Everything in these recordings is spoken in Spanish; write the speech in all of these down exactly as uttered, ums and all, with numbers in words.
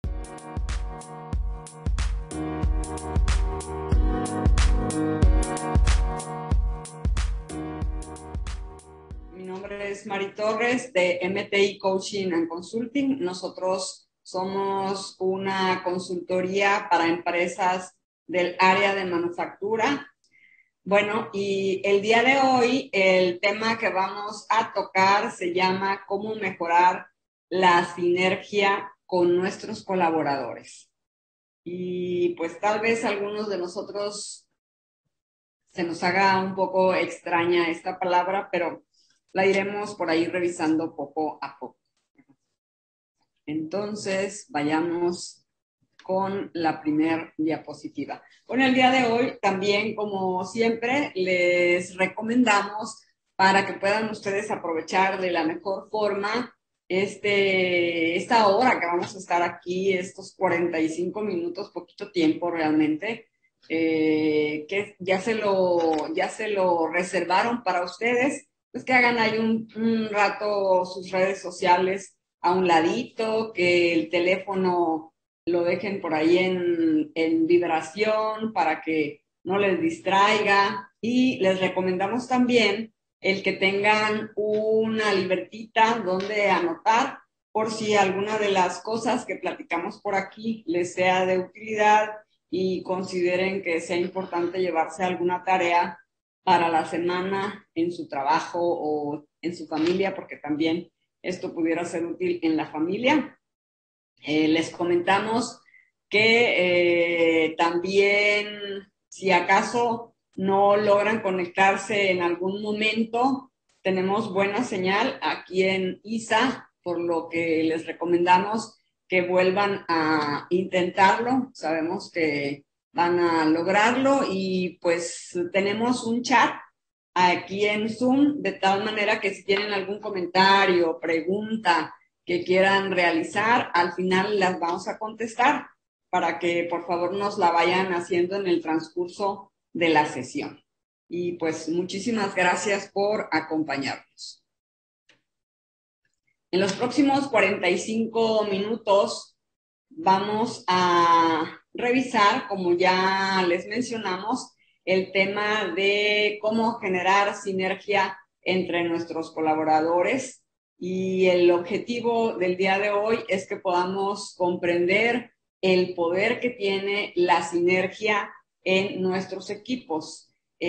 Mi nombre es Mari Torres de M T I Coaching and Consulting. Nosotros somos una consultoría para empresas del área de manufactura. Bueno, y el día de hoy el tema que vamos a tocar se llama cómo mejorar la sinergia con nuestros colaboradores. Y pues tal vez a algunos de nosotros se nos haga un poco extraña esta palabra, pero la iremos por ahí revisando poco a poco. Entonces, vayamos con la primera diapositiva. Bueno, el día de hoy también, como siempre, les recomendamos para que puedan ustedes aprovechar de la mejor forma este, esta hora que vamos a estar aquí, estos cuarenta y cinco minutos, poquito tiempo realmente, eh, que ya se, lo, ya se lo reservaron para ustedes, pues que hagan ahí un, un rato sus redes sociales a un ladito, que el teléfono lo dejen por ahí en, en vibración para que no les distraiga. Y les recomendamos también el que tengan una libretita donde anotar por si alguna de las cosas que platicamos por aquí les sea de utilidad y consideren que sea importante llevarse alguna tarea para la semana en su trabajo o en su familia, porque también esto pudiera ser útil en la familia. Eh, les comentamos que eh, también, si acaso no logran conectarse en algún momento, tenemos buena señal aquí en I S A, por lo que les recomendamos que vuelvan a intentarlo. Sabemos que van a lograrlo y pues tenemos un chat aquí en Zoom, de tal manera que si tienen algún comentario, pregunta que quieran realizar, al final las vamos a contestar para que por favor nos la vayan haciendo en el transcurso de la sesión. Y pues muchísimas gracias por acompañarnos. En los próximos cuarenta y cinco minutos vamos a revisar, como ya les mencionamos, el tema de cómo generar sinergia entre nuestros colaboradores. Y el objetivo del día de hoy es que podamos comprender el poder que tiene la sinergia en nuestros equipos,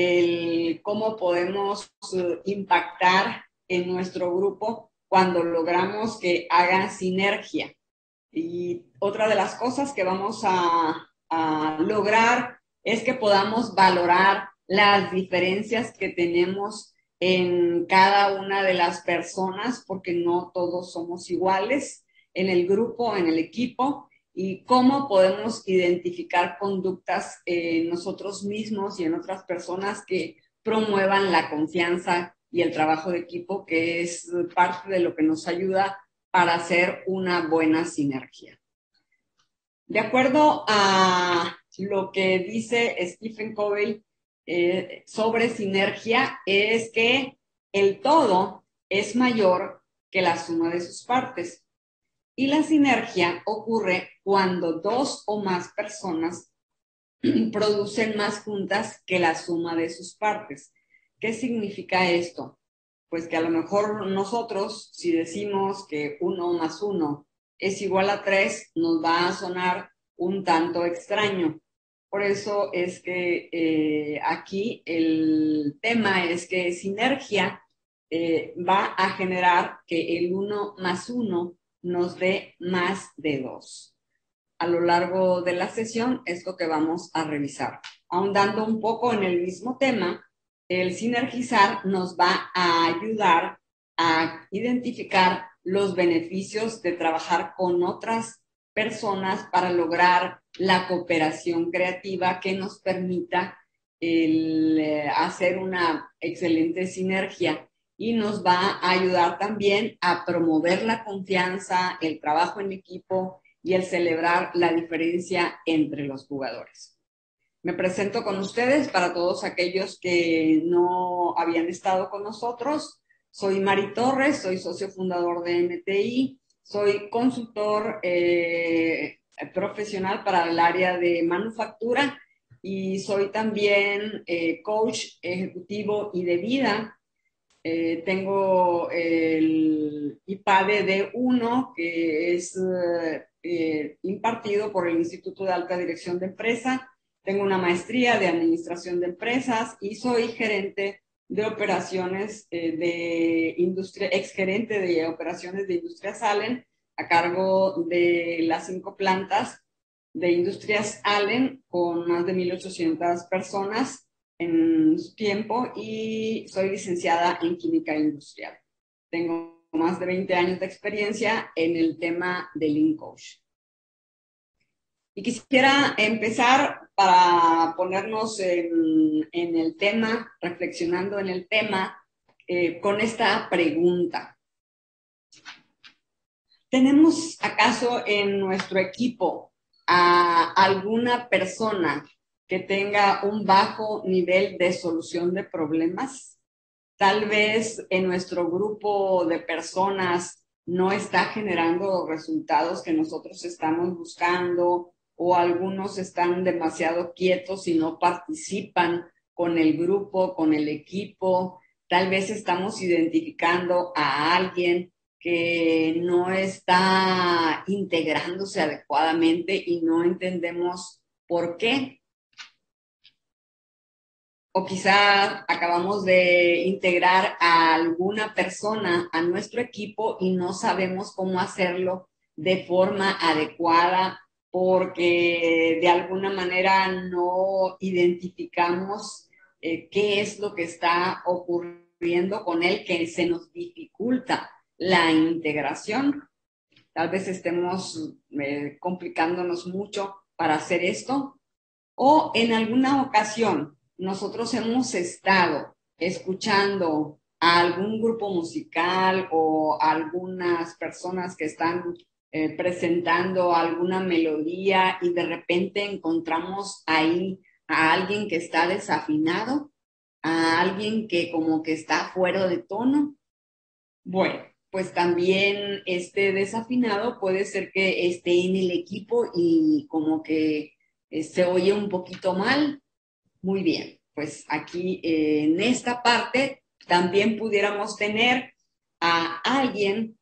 el cómo podemos impactar en nuestro grupo cuando logramos que haga sinergia. Y otra de las cosas que vamos a, a lograr es que podamos valorar las diferencias que tenemos en cada una de las personas, porque no todos somos iguales en el grupo, en el equipo, y cómo podemos identificar conductas en nosotros mismos y en otras personas que promuevan la confianza y el trabajo de equipo, que es parte de lo que nos ayuda para hacer una buena sinergia. De acuerdo a lo que dice Stephen Covey eh, sobre sinergia, es que el todo es mayor que la suma de sus partes. Y la sinergia ocurre cuando dos o más personas producen más juntas que la suma de sus partes. ¿Qué significa esto? Pues que a lo mejor nosotros, si decimos que uno más uno es igual a tres, nos va a sonar un tanto extraño. Por eso es que eh, aquí el tema es que sinergia eh, va a generar que el uno más uno nos dé más de dos. A lo largo de la sesión es lo que vamos a revisar. Ahondando un poco en el mismo tema, el sinergizar nos va a ayudar a identificar los beneficios de trabajar con otras personas para lograr la cooperación creativa que nos permita el, eh, hacer una excelente sinergia, y nos va a ayudar también a promover la confianza, el trabajo en equipo y el celebrar la diferencia entre los jugadores. Me presento con ustedes para todos aquellos que no habían estado con nosotros. Soy Mari Torres, soy socio fundador de M T I, soy consultor eh, profesional para el área de manufactura y soy también eh, coach ejecutivo y de vida. Eh, tengo el I P A D E D uno, que es eh, impartido por el Instituto de Alta Dirección de Empresa. Tengo una maestría de Administración de Empresas y soy gerente de operaciones eh, de industria, exgerente de operaciones de Industrias Allen, a cargo de las cinco plantas de Industrias Allen, con más de mil ochocientas personas en su tiempo, y soy licenciada en Química Industrial. Tengo más de veinte años de experiencia en el tema de Lean Coach. Y quisiera empezar para ponernos en, en el tema, reflexionando en el tema, eh, con esta pregunta. ¿Tenemos acaso en nuestro equipo a alguna persona que tenga un bajo nivel de solución de problemas? Tal vez en nuestro grupo de personas no está generando los resultados que nosotros estamos buscando, o algunos están demasiado quietos y no participan con el grupo, con el equipo. Tal vez estamos identificando a alguien que no está integrándose adecuadamente y no entendemos por qué. O quizá acabamos de integrar a alguna persona a nuestro equipo y no sabemos cómo hacerlo de forma adecuada, porque de alguna manera no identificamos eh, qué es lo que está ocurriendo con él, que se nos dificulta la integración. Tal vez estemos eh, complicándonos mucho para hacer esto, o en alguna ocasión nosotros hemos estado escuchando a algún grupo musical o a algunas personas que están eh, presentando alguna melodía y de repente encontramos ahí a alguien que está desafinado, a alguien que como que está fuera de tono. Bueno, pues también este desafinado puede ser que esté en el equipo y como que eh, se oye un poquito mal. Muy bien, pues aquí eh, en esta parte también pudiéramos tener a alguien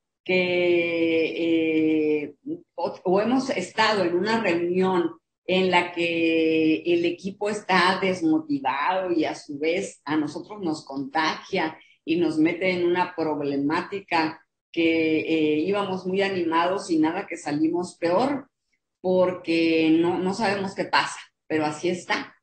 que eh, o, o hemos estado en una reunión en la que el equipo está desmotivado y a su vez a nosotros nos contagia y nos mete en una problemática que eh, íbamos muy animados y nada, que salimos peor porque no, no sabemos qué pasa, pero así está.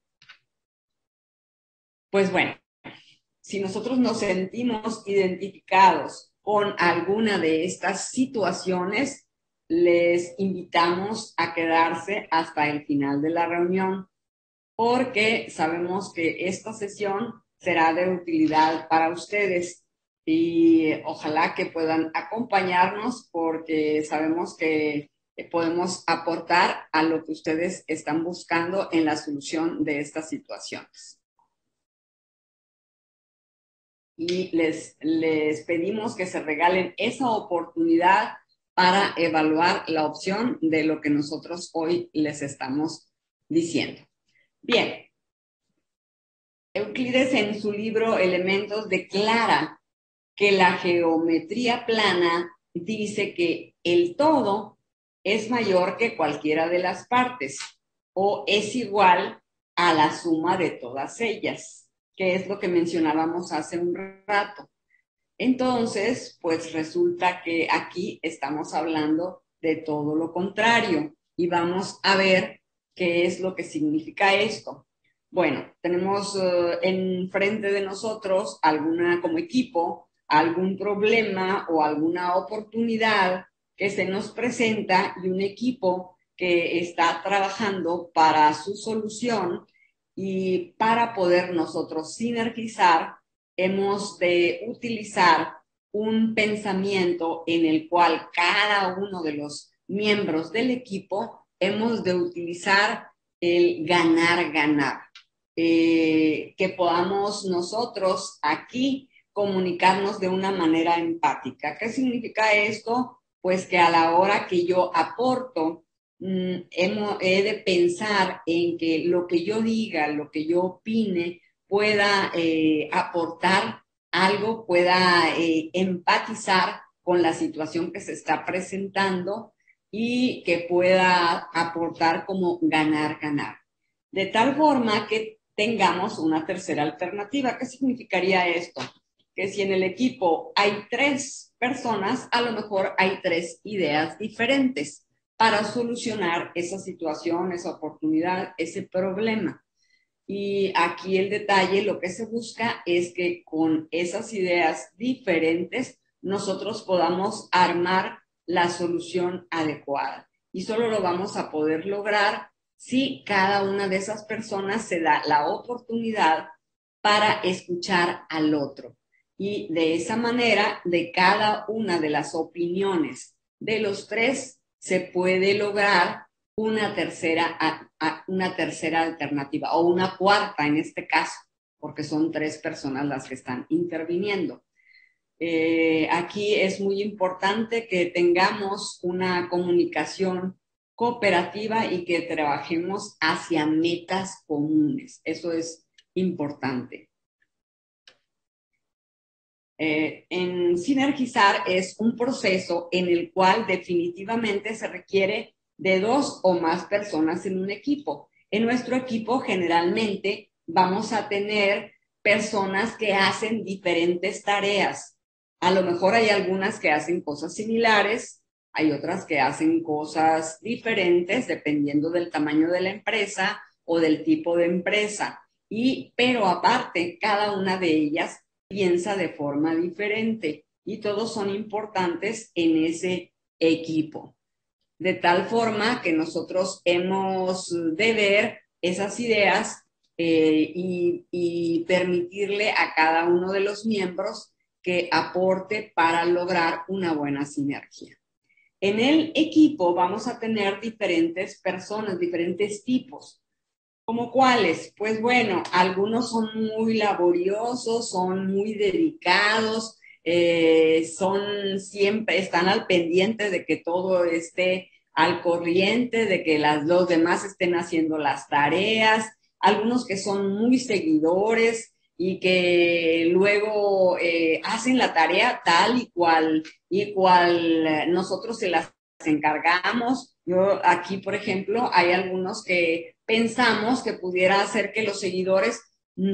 Pues bueno, si nosotros nos sentimos identificados con alguna de estas situaciones, les invitamos a quedarse hasta el final de la reunión, porque sabemos que esta sesión será de utilidad para ustedes y ojalá que puedan acompañarnos, porque sabemos que podemos aportar a lo que ustedes están buscando en la solución de estas situaciones. Y les, les pedimos que se regalen esa oportunidad para evaluar la opción de lo que nosotros hoy les estamos diciendo. Bien, Euclides en su libro Elementos declara que la geometría plana dice que el todo es mayor que cualquiera de las partes o es igual a la suma de todas ellas, que es lo que mencionábamos hace un rato. Entonces, pues resulta que aquí estamos hablando de todo lo contrario y vamos a ver qué es lo que significa esto. Bueno, tenemos uh, enfrente de nosotros alguna, como equipo, algún problema o alguna oportunidad que se nos presenta y un equipo que está trabajando para su solución, y para poder nosotros sinergizar hemos de utilizar un pensamiento en el cual cada uno de los miembros del equipo hemos de utilizar el ganar, ganar. Eh, que podamos nosotros aquí comunicarnos de una manera empática. ¿Qué significa esto? Pues que a la hora que yo aporto mm, hemo- he de pensar en que lo que yo diga, lo que yo opine, pueda eh, aportar algo, pueda eh, empatizar con la situación que se está presentando y que pueda aportar como ganar, ganar. De tal forma que tengamos una tercera alternativa. ¿Qué significaría esto? Que si en el equipo hay tres personas, a lo mejor hay tres ideas diferentes para solucionar esa situación, esa oportunidad, ese problema. Y aquí el detalle, lo que se busca es que con esas ideas diferentes nosotros podamos armar la solución adecuada. Y solo lo vamos a poder lograr si cada una de esas personas se da la oportunidad para escuchar al otro. Y de esa manera, de cada una de las opiniones de los tres, se puede lograr una tercera, una tercera alternativa o una cuarta en este caso, porque son tres personas las que están interviniendo. Eh, aquí es muy importante que tengamos una comunicación cooperativa y que trabajemos hacia metas comunes. Eso es importante. Eh, en sinergizar es un proceso en el cual definitivamente se requiere de dos o más personas en un equipo. En nuestro equipo generalmente vamos a tener personas que hacen diferentes tareas. A lo mejor hay algunas que hacen cosas similares, hay otras que hacen cosas diferentes dependiendo del tamaño de la empresa o del tipo de empresa. Y, pero aparte, cada una de ellas piensa de forma diferente y todos son importantes en ese equipo. De tal forma que nosotros hemos de ver esas ideas eh, y, y permitirle a cada uno de los miembros que aporte para lograr una buena sinergia. En el equipo vamos a tener diferentes personas, diferentes tipos. ¿Cómo cuáles? Pues bueno, algunos son muy laboriosos, son muy dedicados, eh, son siempre, están al pendiente de que todo esté al corriente, de que las, los demás estén haciendo las tareas, algunos que son muy seguidores y que luego eh, hacen la tarea tal y cual, y cual nosotros se las encargamos. Yo aquí, por ejemplo, hay algunos que pensamos que pudiera hacer que los seguidores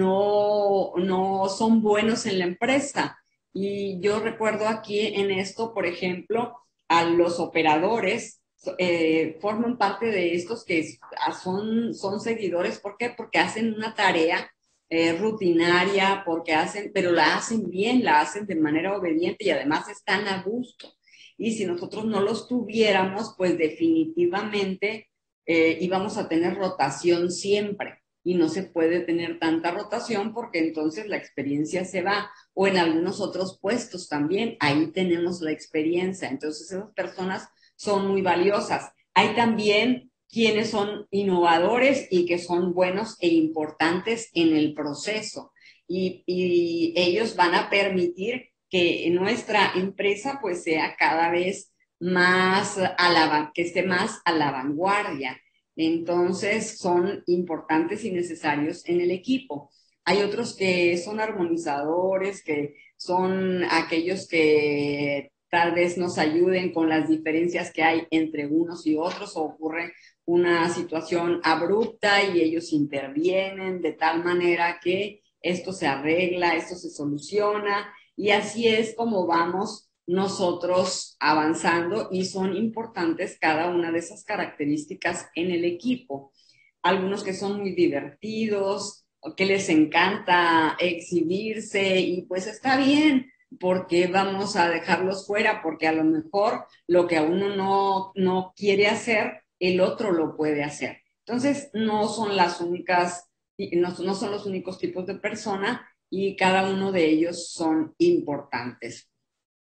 no, no son buenos en la empresa. Y yo recuerdo aquí en esto, por ejemplo, a los operadores, eh, forman parte de estos que son, son seguidores. ¿Por qué? Porque hacen una tarea eh, rutinaria, porque hacen, pero la hacen bien, la hacen de manera obediente y además están a gusto. Y si nosotros no los tuviéramos, pues definitivamente eh, íbamos a tener rotación siempre. Y no se puede tener tanta rotación porque entonces la experiencia se va. O en algunos otros puestos también, ahí tenemos la experiencia. Entonces esas personas son muy valiosas. Hay también quienes son innovadores y que son buenos e importantes en el proceso. Y, y ellos van a permitir que nuestra empresa pues sea cada vez más a la, que esté más a la vanguardia. Entonces son importantes y necesarios en el equipo. Hay otros que son armonizadores, que son aquellos que tal vez nos ayuden con las diferencias que hay entre unos y otros, o ocurre una situación abrupta y ellos intervienen de tal manera que esto se arregla, esto se soluciona, y así es como vamos nosotros avanzando, y son importantes cada una de esas características en el equipo. Algunos que son muy divertidos, que les encanta exhibirse, y pues está bien, porque vamos a dejarlos fuera, porque a lo mejor lo que a uno no, no quiere hacer, el otro lo puede hacer. Entonces, no son las únicas, no, no son los únicos tipos de persona, y cada uno de ellos son importantes.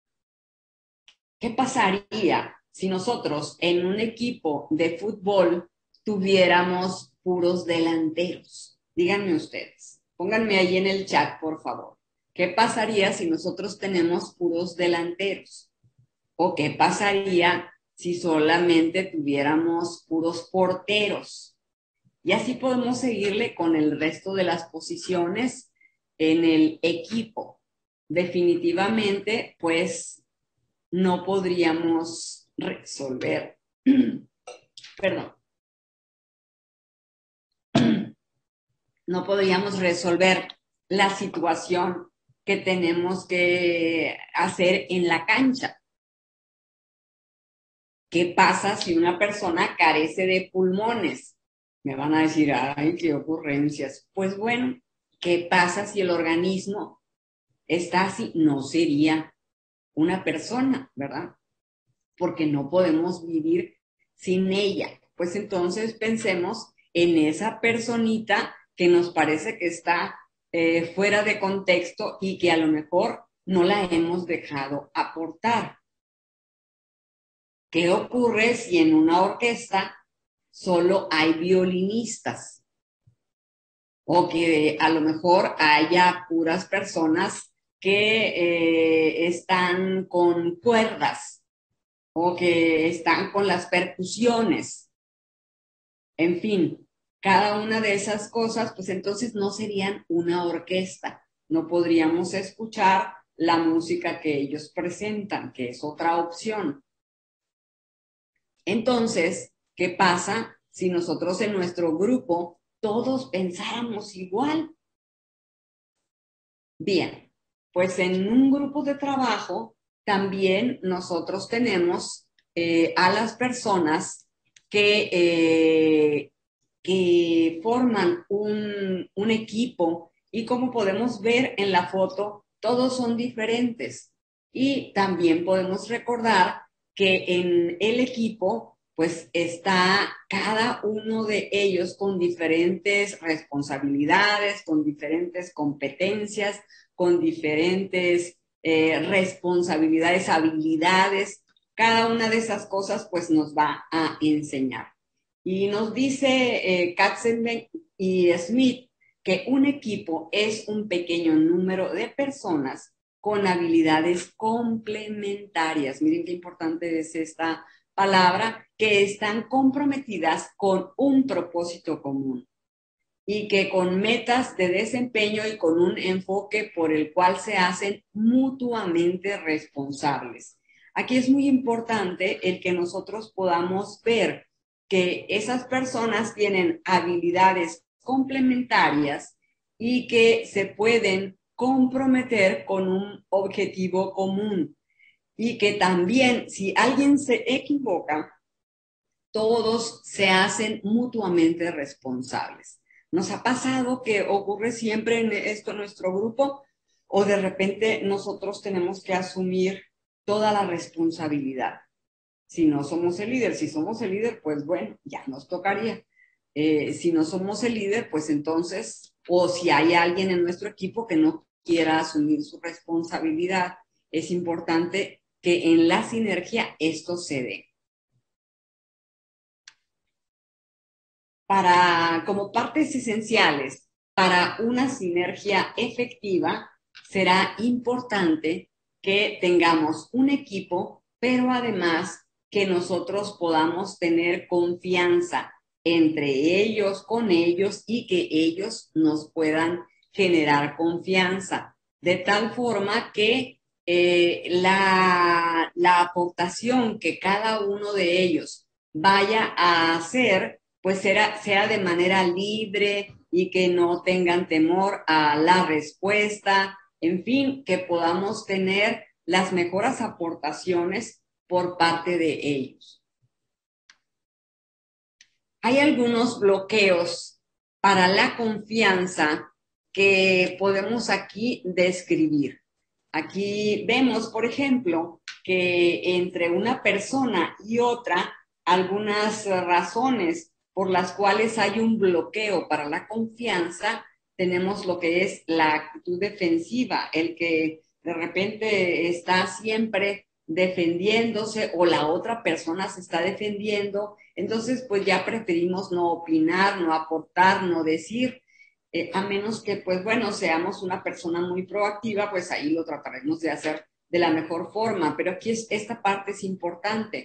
¿Qué pasaría si nosotros en un equipo de fútbol tuviéramos puros delanteros? Díganme ustedes, pónganme ahí en el chat, por favor. ¿Qué pasaría si nosotros tenemos puros delanteros? ¿O qué pasaría si solamente tuviéramos puros porteros. Y así podemos seguirle con el resto de las posiciones en el equipo. Definitivamente, pues, no podríamos resolver, perdón, no podríamos resolver la situación que tenemos que hacer en la cancha. ¿Qué pasa si una persona carece de pulmones? Me van a decir, ay, qué ocurrencias. Pues bueno, ¿qué pasa si el organismo está así? No sería una persona, ¿verdad? Porque no podemos vivir sin ella. Pues entonces pensemos en esa personita que nos parece que está eh, fuera de contexto y que a lo mejor no la hemos dejado aportar. ¿Qué ocurre si en una orquesta solo hay violinistas? O que a lo mejor haya puras personas que eh, están con cuerdas o que están con las percusiones. En fin, cada una de esas cosas, pues entonces no serían una orquesta. No podríamos escuchar la música que ellos presentan, que es otra opción. Entonces, ¿qué pasa si nosotros en nuestro grupo todos pensáramos igual? Bien, pues en un grupo de trabajo también nosotros tenemos eh, a las personas que, eh, que forman un, un equipo y como podemos ver en la foto, todos son diferentes. Y también podemos recordar que en el equipo pues está cada uno de ellos con diferentes responsabilidades, con diferentes competencias, con diferentes eh, responsabilidades, habilidades. Cada una de esas cosas pues nos va a enseñar. Y nos dice eh, Katzenberg y Smith que un equipo es un pequeño número de personas con habilidades complementarias. Miren qué importante es esta palabra, que están comprometidas con un propósito común y que con metas de desempeño y con un enfoque por el cual se hacen mutuamente responsables. Aquí es muy importante el que nosotros podamos ver que esas personas tienen habilidades complementarias y que se pueden comprometer con un objetivo común y que también si alguien se equivoca, todos se hacen mutuamente responsables. ¿Nos ha pasado que ocurre siempre en esto en nuestro grupo o de repente nosotros tenemos que asumir toda la responsabilidad? Si no somos el líder, si somos el líder, pues bueno, ya nos tocaría. Eh, si no somos el líder, pues entonces, o si hay alguien en nuestro equipo que no quiera asumir su responsabilidad, es importante que en la sinergia esto se dé. Para, como partes esenciales para una sinergia efectiva, será importante que tengamos un equipo, pero además que nosotros podamos tener confianza entre ellos, con ellos y que ellos nos puedan generar confianza, de tal forma que eh, la, la aportación que cada uno de ellos vaya a hacer pues sea, sea de manera libre y que no tengan temor a la respuesta, en fin, que podamos tener las mejores aportaciones por parte de ellos. Hay algunos bloqueos para la confianza que podemos aquí describir. Aquí vemos, por ejemplo, que entre una persona y otra, algunas razones por las cuales hay un bloqueo para la confianza, tenemos lo que es la actitud defensiva, el que de repente está siempre defendiéndose o la otra persona se está defendiendo, entonces pues ya preferimos no opinar, no aportar, no decir, eh, a menos que pues bueno, seamos una persona muy proactiva, pues ahí lo trataremos de hacer de la mejor forma, pero aquí es, esta parte es importante.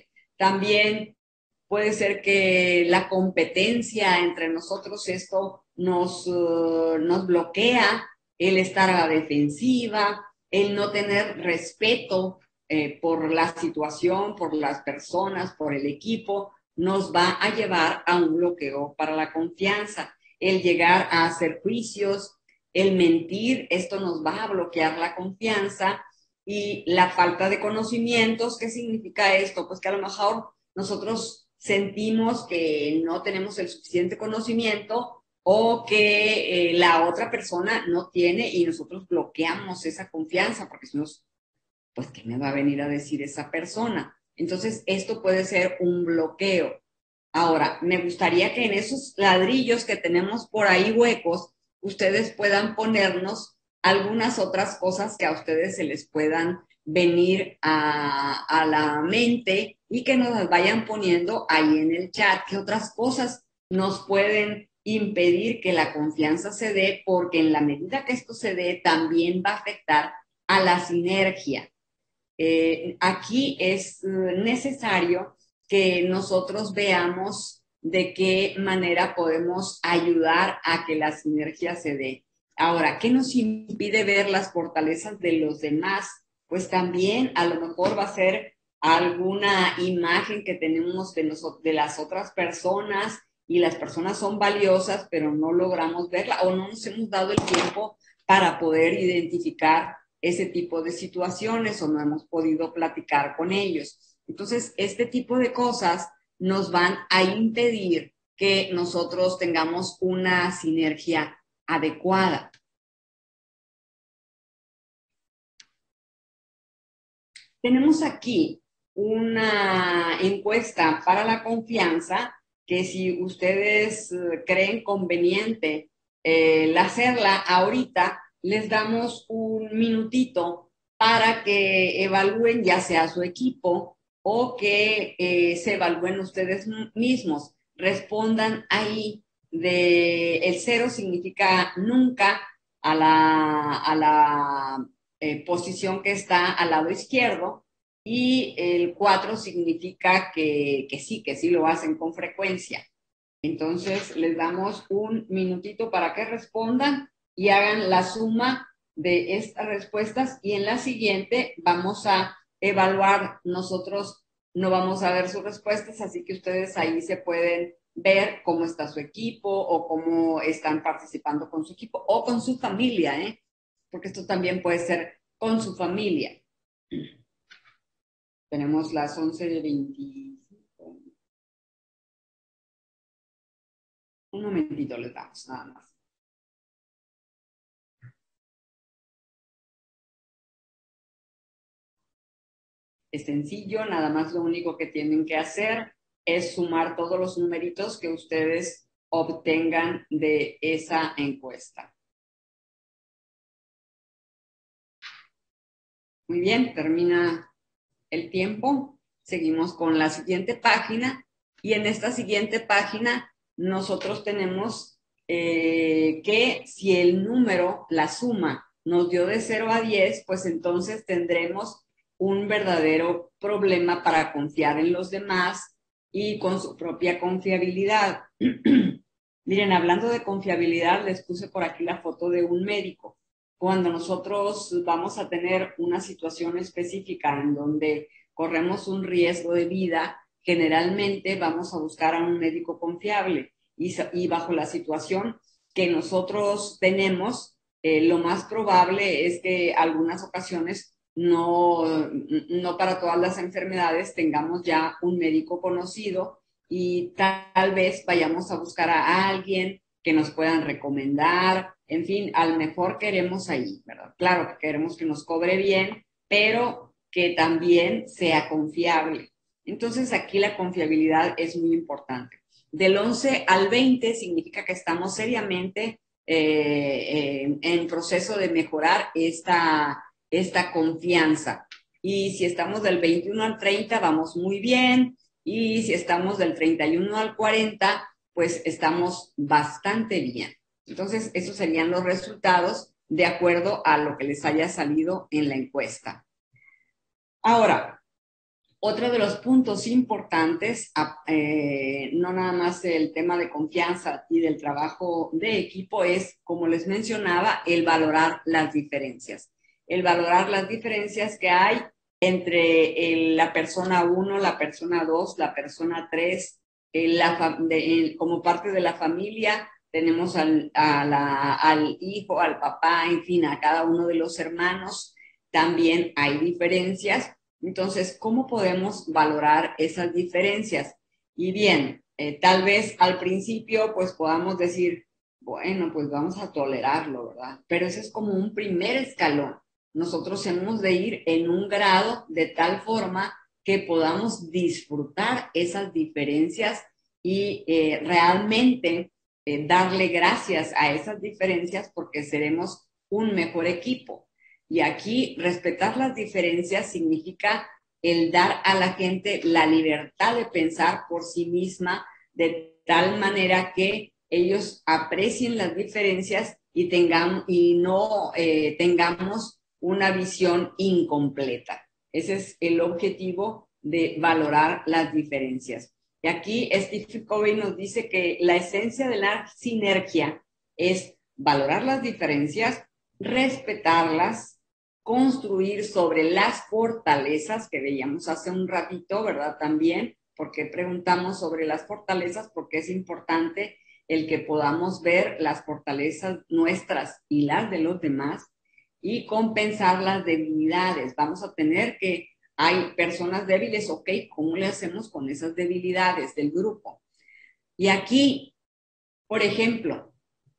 También puede ser que la competencia entre nosotros, esto nos, uh, nos bloquea, el estar a la defensiva, el no tener respeto eh, por la situación, por las personas, por el equipo, nos va a llevar a un bloqueo para la confianza. El llegar a hacer juicios, el mentir, esto nos va a bloquear la confianza. Y la falta de conocimientos, ¿qué significa esto? Pues que a lo mejor nosotros sentimos que no tenemos el suficiente conocimiento o que eh, la otra persona no tiene y nosotros bloqueamos esa confianza porque si no, pues ¿qué me va a venir a decir esa persona? Entonces, esto puede ser un bloqueo. Ahora, me gustaría que en esos ladrillos que tenemos por ahí huecos, ustedes puedan ponernos algunas otras cosas que a ustedes se les puedan venir a, a la mente y que nos las vayan poniendo ahí en el chat. ¿Qué otras cosas nos pueden impedir que la confianza se dé? Porque en la medida que esto se dé, también va a afectar a la sinergia. Eh, aquí es necesario que nosotros veamos de qué manera podemos ayudar a que la sinergia se dé. Ahora, ¿qué nos impide ver las fortalezas de los demás? Pues también a lo mejor va a ser alguna imagen que tenemos de, nosotros, de las otras personas y las personas son valiosas, pero no logramos verla o no nos hemos dado el tiempo para poder identificar ese tipo de situaciones o no hemos podido platicar con ellos. Entonces, este tipo de cosas nos van a impedir que nosotros tengamos una sinergia adecuada. Tenemos aquí una encuesta para la confianza que si ustedes creen conveniente eh, hacerla ahorita, les damos un minutito para que evalúen ya sea su equipo o que eh, se evalúen ustedes mismos. Respondan ahí de el cero significa nunca a la, a la eh, posición que está al lado izquierdo y el cuatro significa que, que sí, que sí lo hacen con frecuencia. Entonces les damos un minutito para que respondan y hagan la suma de estas respuestas y en la siguiente vamos a evaluar. Nosotros no vamos a ver sus respuestas, así que ustedes ahí se pueden ver cómo está su equipo o cómo están participando con su equipo o con su familia, ¿eh? Porque esto también puede ser con su familia. Tenemos las once de veinticinco. Un momentito les damos, nada más. Es sencillo, nada más lo único que tienen que hacer es sumar todos los numeritos que ustedes obtengan de esa encuesta. Muy bien, termina el tiempo. Seguimos con la siguiente página y en esta siguiente página nosotros tenemos eh, que si el número, la suma, nos dio de cero a diez, pues entonces tendremos un verdadero problema para confiar en los demás y con su propia confiabilidad. Miren, hablando de confiabilidad, les puse por aquí la foto de un médico. Cuando nosotros vamos a tener una situación específica en donde corremos un riesgo de vida, generalmente vamos a buscar a un médico confiable y, y bajo la situación que nosotros tenemos, eh, lo más probable es que algunas ocasiones no, no para todas las enfermedades tengamos ya un médico conocido y tal vez vayamos a buscar a alguien que nos puedan recomendar, en fin, a lo mejor queremos ahí, ¿verdad? Claro que queremos que nos cobre bien, pero que también sea confiable. Entonces aquí la confiabilidad es muy importante. Del once al veinte significa que estamos seriamente eh, eh, en proceso de mejorar esta, esta confianza. Y si estamos del veintiuno al treinta, vamos muy bien. Y si estamos del treinta y uno al cuarenta, pues estamos bastante bien. Entonces, esos serían los resultados de acuerdo a lo que les haya salido en la encuesta. Ahora, Otro de los puntos importantes, eh, no nada más el tema de confianza y del trabajo de equipo, es, como les mencionaba, el valorar las diferencias. El valorar las diferencias que hay entre el, la persona uno, la persona dos, la persona tres, el, la, de, el, como parte de la familia, tenemos al, a la, al hijo, al papá, en fin, a cada uno de los hermanos. También hay diferencias. Entonces, ¿cómo podemos valorar esas diferencias? Y bien, eh, tal vez al principio pues podamos decir, bueno, pues vamos a tolerarlo, ¿verdad? Pero ese es como un primer escalón. Nosotros hemos de ir en un grado de tal forma que podamos disfrutar esas diferencias y eh, realmente eh, darle gracias a esas diferencias porque seremos un mejor equipo. Y aquí respetar las diferencias significa el dar a la gente la libertad de pensar por sí misma de tal manera que ellos aprecien las diferencias y, tengan, y no eh, tengamos una visión incompleta. Ese es el objetivo de valorar las diferencias. Y aquí Stephen Covey nos dice que la esencia de la sinergia es valorar las diferencias, respetarlas, construir sobre las fortalezas que veíamos hace un ratito, ¿verdad? También, porque preguntamos sobre las fortalezas, porque es importante el que podamos ver las fortalezas nuestras y las de los demás y compensar las debilidades. Vamos a tener que, hay personas débiles, ok, ¿cómo le hacemos con esas debilidades del grupo? Y aquí, por ejemplo,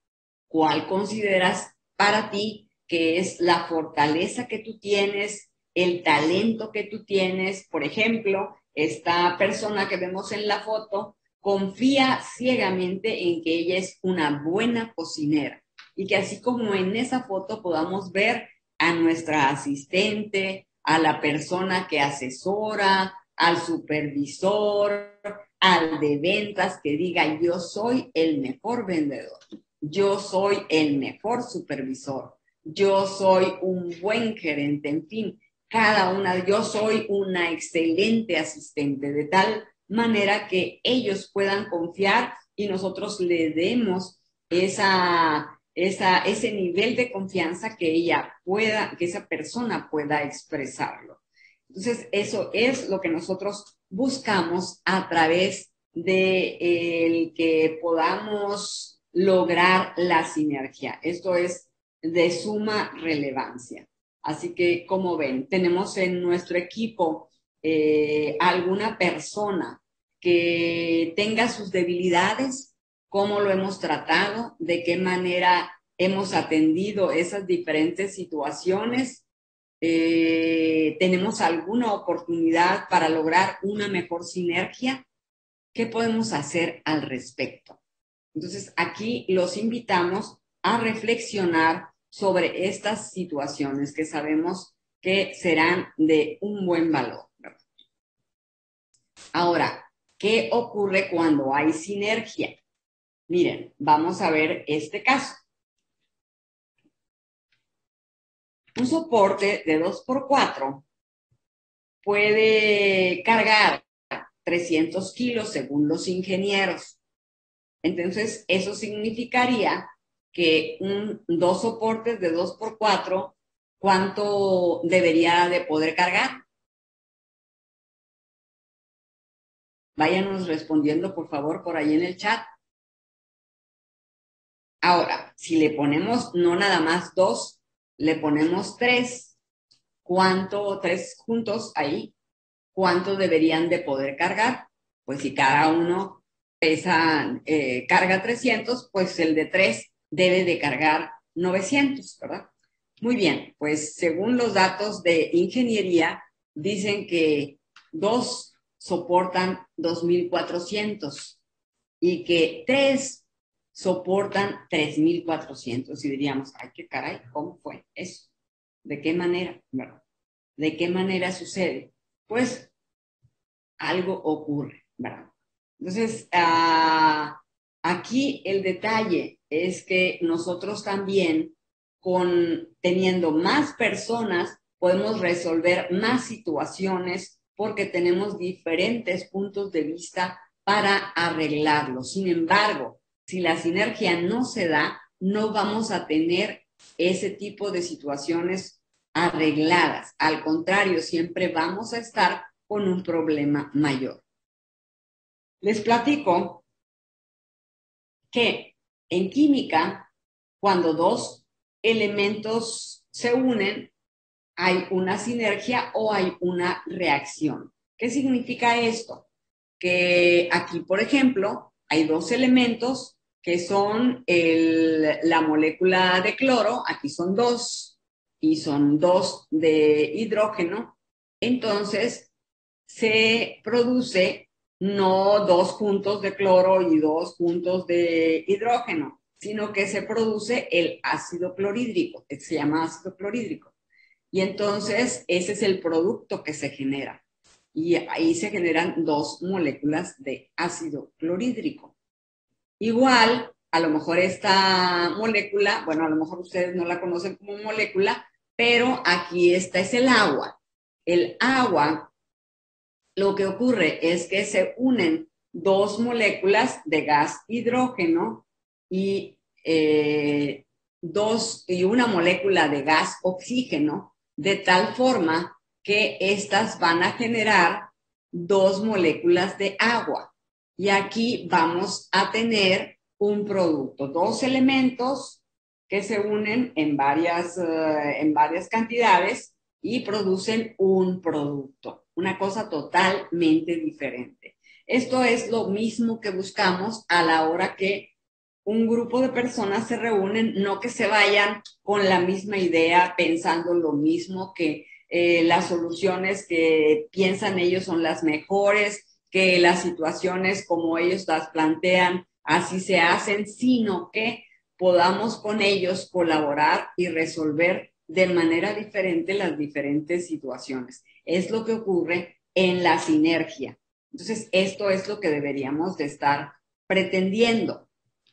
¿cuál consideras para ti que es la fortaleza que tú tienes, el talento que tú tienes? Por ejemplo, esta persona que vemos en la foto confía ciegamente en que ella es una buena cocinera y que así como en esa foto podamos ver a nuestra asistente, a la persona que asesora, al supervisor, al de ventas que diga yo soy el mejor vendedor, yo soy el mejor supervisor, yo soy un buen gerente, en fin, cada una, yo soy una excelente asistente, de tal manera que ellos puedan confiar y nosotros le demos esa, esa, ese nivel de confianza que ella pueda, que esa persona pueda expresarlo. Entonces, eso es lo que nosotros buscamos a través de el que podamos lograr la sinergia. Esto es de suma relevancia. Así que, como ven, tenemos en nuestro equipo eh, alguna persona que tenga sus debilidades, cómo lo hemos tratado, de qué manera hemos atendido esas diferentes situaciones. Eh, ¿tenemos alguna oportunidad para lograr una mejor sinergia? ¿Qué podemos hacer al respecto? Entonces, aquí los invitamos a reflexionar sobre estas situaciones que sabemos que serán de un buen valor. Ahora, ¿qué ocurre cuando hay sinergia? Miren, vamos a ver este caso. Un soporte de dos por cuatro puede cargar trescientos kilos según los ingenieros. Entonces, eso significaría que un, dos soportes de dos por cuatro, ¿cuánto debería de poder cargar? Váyanos respondiendo, por favor, por ahí en el chat. Ahora, si le ponemos no nada más dos, le ponemos tres, ¿cuánto, tres juntos ahí, cuánto deberían de poder cargar? Pues si cada uno pesa, eh, carga trescientos, pues el de tres debe de cargar novecientos, ¿verdad? Muy bien, pues según los datos de ingeniería, dicen que dos soportan dos mil cuatrocientos y que tres soportan tres mil cuatrocientos. Y diríamos, ay, qué caray, ¿cómo fue eso? ¿De qué manera? ¿Verdad? ¿De qué manera sucede? Pues algo ocurre, ¿verdad? Entonces, uh, aquí el detalle es que nosotros también, con teniendo más personas, podemos resolver más situaciones porque tenemos diferentes puntos de vista para arreglarlo. Sin embargo, si la sinergia no se da, no vamos a tener ese tipo de situaciones arregladas. Al contrario, siempre vamos a estar con un problema mayor. Les platico que en química, cuando dos elementos se unen, hay una sinergia o hay una reacción. ¿Qué significa esto? Que aquí, por ejemplo, hay dos elementos que son el, la molécula de cloro, aquí son dos, y son dos de hidrógeno. Entonces, se produce no dos puntos de cloro y dos puntos de hidrógeno, sino que se produce el ácido clorhídrico, que se llama ácido clorhídrico. Y entonces ese es el producto que se genera. Y ahí se generan dos moléculas de ácido clorhídrico. Igual, a lo mejor esta molécula, bueno, a lo mejor ustedes no la conocen como molécula, pero aquí esta es el agua. El agua, lo que ocurre es que se unen dos moléculas de gas hidrógeno y, eh, dos, y una molécula de gas oxígeno, de tal forma que estas van a generar dos moléculas de agua. Y aquí vamos a tener un producto, dos elementos que se unen en varias, uh, en varias cantidades y producen un producto, una cosa totalmente diferente. Esto es lo mismo que buscamos a la hora que un grupo de personas se reúnen, no que se vayan con la misma idea, pensando lo mismo, que eh, las soluciones que piensan ellos son las mejores, que las situaciones como ellos las plantean así se hacen, sino que podamos con ellos colaborar y resolver de manera diferente las diferentes situaciones. Es lo que ocurre en la sinergia. Entonces, esto es lo que deberíamos de estar pretendiendo.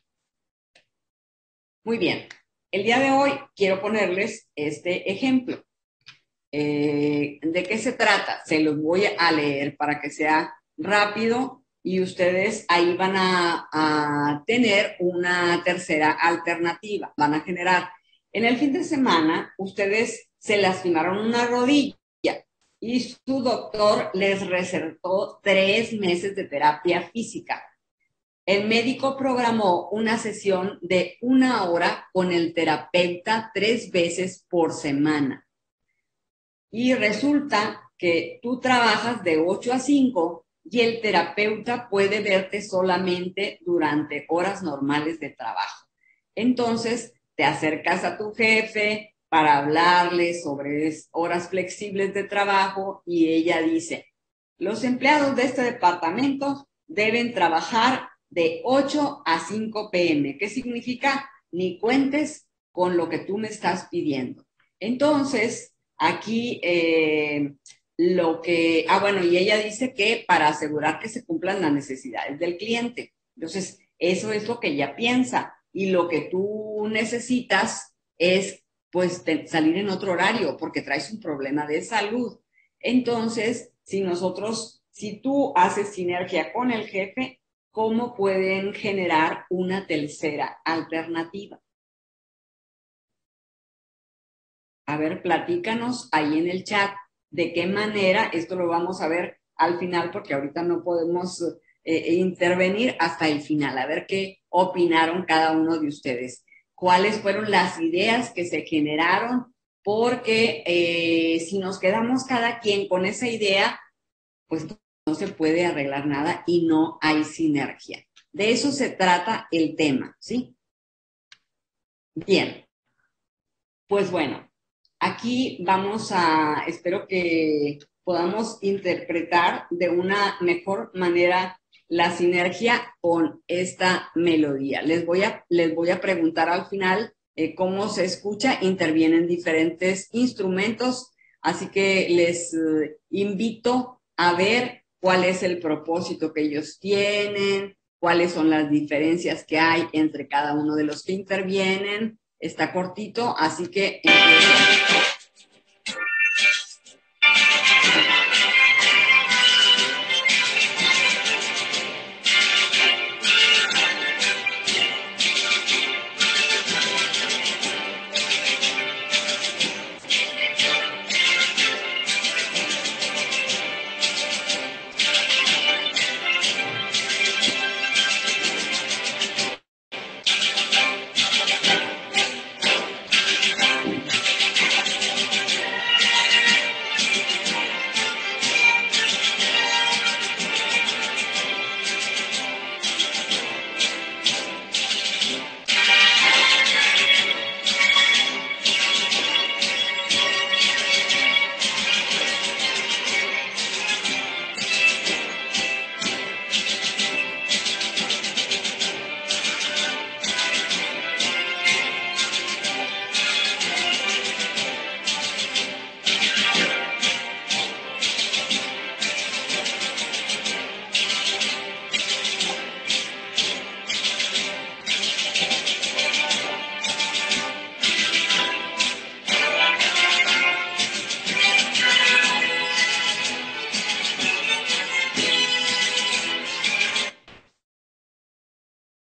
Muy bien, el día de hoy quiero ponerles este ejemplo. Eh, ¿De qué se trata? Se los voy a leer para que sea rápido y ustedes ahí van a, a tener una tercera alternativa. Van a generar. En el fin de semana, ustedes se lastimaron una rodilla y su doctor les recetó tres meses de terapia física. El médico programó una sesión de una hora con el terapeuta tres veces por semana. Y resulta que tú trabajas de ocho a cinco y el terapeuta puede verte solamente durante horas normales de trabajo. Entonces, te acercas a tu jefe para hablarle sobre horas flexibles de trabajo y ella dice, los empleados de este departamento deben trabajar de ocho a cinco pe eme. ¿Qué significa? Ni cuentes con lo que tú me estás pidiendo. Entonces, aquí eh, lo que... Ah, bueno, y ella dice que para asegurar que se cumplan las necesidades del cliente. Entonces, eso es lo que ella piensa. Y lo que tú necesitas es, pues, te, salir en otro horario porque traes un problema de salud. Entonces, si nosotros, si tú haces sinergia con el jefe, ¿cómo pueden generar una tercera alternativa? A ver, platícanos ahí en el chat de qué manera, esto lo vamos a ver al final porque ahorita no podemos eh, intervenir hasta el final, a ver qué opinaron cada uno de ustedes. ¿Cuáles fueron las ideas que se generaron? Porque eh, si nos quedamos cada quien con esa idea, pues no se puede arreglar nada y no hay sinergia. De eso se trata el tema, ¿sí? Bien, pues bueno, aquí vamos a, espero que podamos interpretar de una mejor manera la sinergia con esta melodía. Les voy a, les voy a preguntar al final eh, cómo se escucha, intervienen diferentes instrumentos, así que les eh, invito a ver cuál es el propósito que ellos tienen, cuáles son las diferencias que hay entre cada uno de los que intervienen. Está cortito, así que empiezo.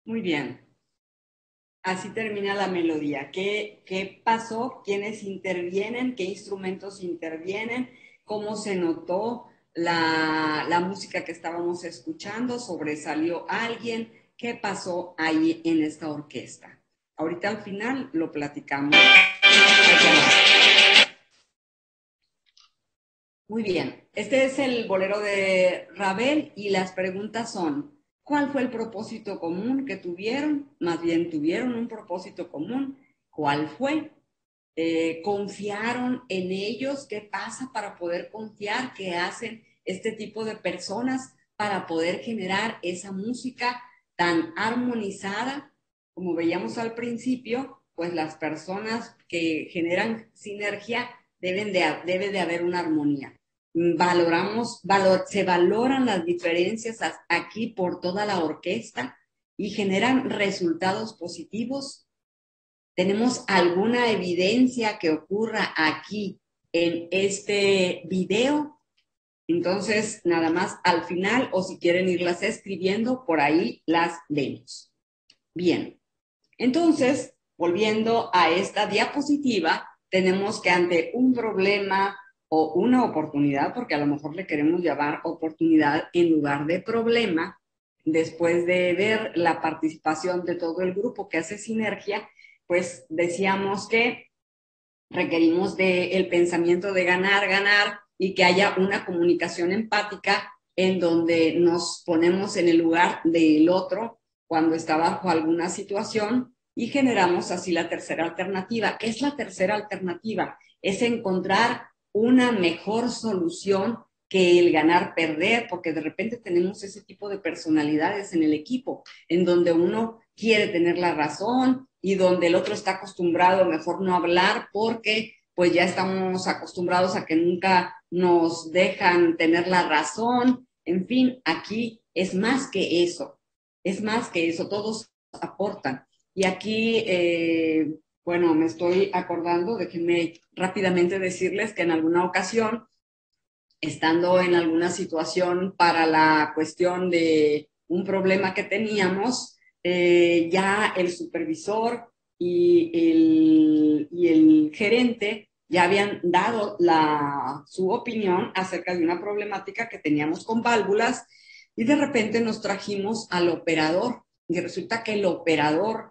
Muy bien. Así termina la melodía. ¿Qué, qué pasó? ¿Quiénes intervienen? ¿Qué instrumentos intervienen? ¿Cómo se notó la, la música que estábamos escuchando? ¿Sobresalió alguien? ¿Qué pasó ahí en esta orquesta? Ahorita al final lo platicamos. Muy bien. Este es el bolero de Ravel y las preguntas son: ¿cuál fue el propósito común que tuvieron? Más bien, ¿tuvieron un propósito común? ¿Cuál fue? Eh, ¿Confiaron en ellos? ¿Qué pasa para poder confiar? ¿Qué hacen este tipo de personas para poder generar esa música tan armonizada? Como veíamos al principio, pues las personas que generan sinergia deben de, debe de haber una armonía. Valoramos, valor, se valoran las diferencias aquí por toda la orquesta y generan resultados positivos. ¿Tenemos alguna evidencia que ocurra aquí en este video? Entonces, nada más al final, o si quieren irlas escribiendo, por ahí las vemos. Bien, entonces, volviendo a esta diapositiva, tenemos que ante un problema o una oportunidad, porque a lo mejor le queremos llamar oportunidad en lugar de problema, después de ver la participación de todo el grupo que hace sinergia, pues decíamos que requerimos del pensamiento de ganar, ganar y que haya una comunicación empática en donde nos ponemos en el lugar del otro cuando está bajo alguna situación y generamos así la tercera alternativa. ¿Qué es la tercera alternativa? Es encontrar una mejor solución que el ganar-perder, porque de repente tenemos ese tipo de personalidades en el equipo, en donde uno quiere tener la razón y donde el otro está acostumbrado a mejor no hablar porque pues ya estamos acostumbrados a que nunca nos dejan tener la razón. En fin, aquí es más que eso, es más que eso, todos aportan. Y aquí, eh, bueno, me estoy acordando, déjenme rápidamente decirles que en alguna ocasión, estando en alguna situación para la cuestión de un problema que teníamos, eh, ya el supervisor y el, y el gerente ya habían dado la, su opinión acerca de una problemática que teníamos con válvulas y de repente nos trajimos al operador y resulta que el operador